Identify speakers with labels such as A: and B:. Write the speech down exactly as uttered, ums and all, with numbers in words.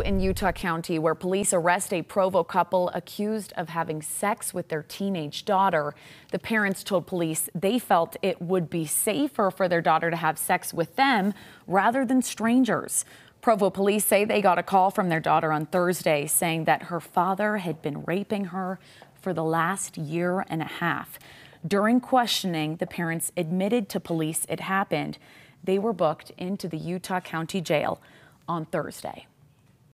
A: In Utah County, where police arrest a Provo couple accused of having sex with their teenage daughter. The parents told police they felt it would be safer for their daughter to have sex with them rather than strangers. Provo police say they got a call from their daughter on Thursday saying that her father had been raping her for the last year and a half. During questioning, the parents admitted to police it happened. They were booked into the Utah County Jail on Thursday.